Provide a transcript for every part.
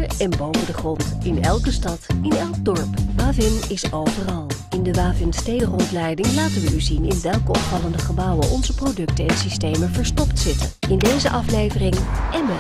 onder en boven de grond, in elke stad, in elk dorp. Wavin is overal. In de Wavin stedenrondleiding laten we u zien in welke opvallende gebouwen onze producten en systemen verstopt zitten. In deze aflevering Emmen.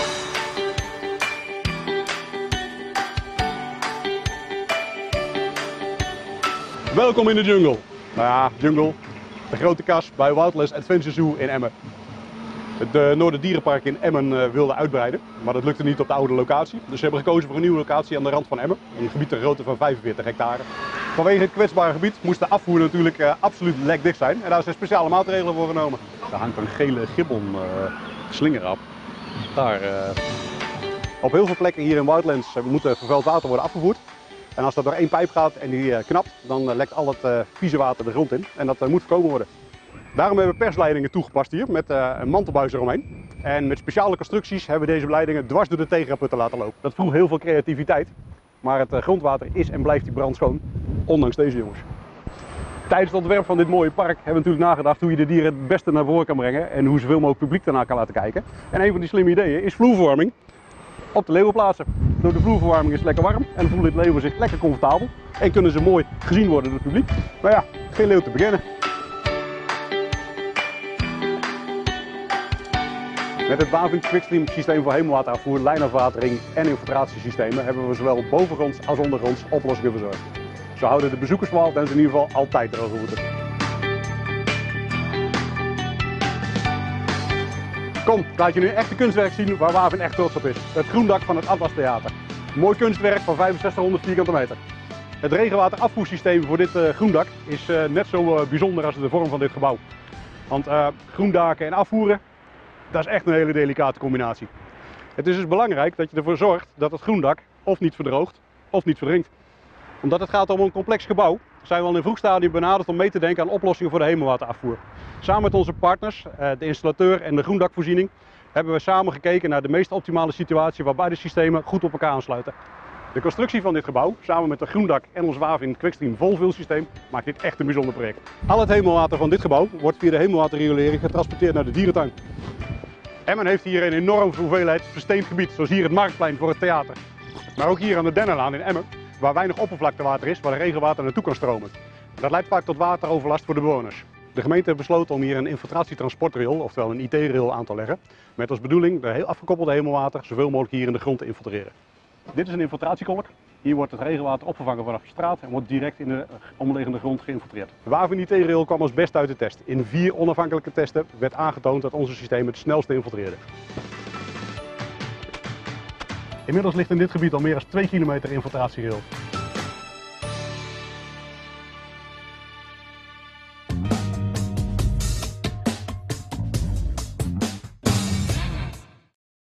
Welkom in de jungle. Nou ja, jungle. De grote kas bij Wildlands Adventure Zoo in Emmen. Het Noorderdierenpark in Emmen wilde uitbreiden, maar dat lukte niet op de oude locatie. Dus ze hebben gekozen voor een nieuwe locatie aan de rand van Emmen. Een gebied ter grootte van 45 hectare. Vanwege het kwetsbare gebied moest de afvoer natuurlijk absoluut lekdicht zijn. En daar zijn speciale maatregelen voor genomen. Daar hangt een gele gibbon slinger op. Daar, op heel veel plekken hier in Wildlands moet vervuild water worden afgevoerd. En als dat door één pijp gaat en die knapt, dan lekt al het vieze water de grond in. En dat moet voorkomen worden. Daarom hebben we persleidingen toegepast hier met een mantelbuis eromheen. En met speciale constructies hebben we deze leidingen dwars door de tegenraputten laten lopen. Dat vroeg heel veel creativiteit, maar het grondwater is en blijft die brandschoon, ondanks deze jongens. Tijdens het ontwerp van dit mooie park hebben we natuurlijk nagedacht hoe je de dieren het beste naar voren kan brengen en hoe zoveel mogelijk publiek daarna kan laten kijken. En een van die slimme ideeën is vloerverwarming op de leeuwen plaatsen. Door de vloerverwarming is het lekker warm en voelen de leeuwen zich lekker comfortabel en kunnen ze mooi gezien worden door het publiek. Maar ja, geen leeuw te beginnen. Met het Wavin Quickstream systeem voor hemelwaterafvoer, lijnafwatering en infiltratiesystemen hebben we zowel bovengronds als ondergronds oplossingen verzorgd. Zo houden de bezoekerswaaldens in ieder geval altijd droge voeten. Kom, laat je nu echt een kunstwerk zien waar Wavin echt trots op is. Het groendak van het Atlas Theater. Mooi kunstwerk van 6500 vierkante meter. Het regenwaterafvoersysteem voor dit groendak is net zo bijzonder als de vorm van dit gebouw. Want groendaken en afvoeren, dat is echt een hele delicate combinatie. Het is dus belangrijk dat je ervoor zorgt dat het groendak of niet verdroogt of niet verdrinkt. Omdat het gaat om een complex gebouw, zijn we al in een vroeg stadium benaderd om mee te denken aan oplossingen voor de hemelwaterafvoer. Samen met onze partners, de installateur en de groendakvoorziening, hebben we samen gekeken naar de meest optimale situatie waar beide systemen goed op elkaar aansluiten. De constructie van dit gebouw, samen met de groendak en ons Wavin Quickstream volvulsysteem, maakt dit echt een bijzonder project. Al het hemelwater van dit gebouw wordt via de hemelwaterriolering getransporteerd naar de dierentuin. Emmen heeft hier een enorm hoeveelheid versteend gebied, zoals hier het Marktplein voor het theater. Maar ook hier aan de Dennenlaan in Emmen, waar weinig oppervlaktewater is, waar de regenwater naartoe kan stromen. Dat leidt vaak tot wateroverlast voor de bewoners. De gemeente heeft besloten om hier een infiltratietransportrail, oftewel een IT-rail, aan te leggen. Met als bedoeling de heel afgekoppelde hemelwater zoveel mogelijk hier in de grond te infiltreren. Dit is een infiltratiekolk. Hier wordt het regenwater opgevangen vanaf de straat en wordt direct in de omliggende grond geïnfiltreerd. De Wavin IT-rail kwam als best uit de test. In 4 onafhankelijke testen werd aangetoond dat onze systeem het snelste infiltreerde. Inmiddels ligt in dit gebied al meer dan 2 kilometer infiltratierail.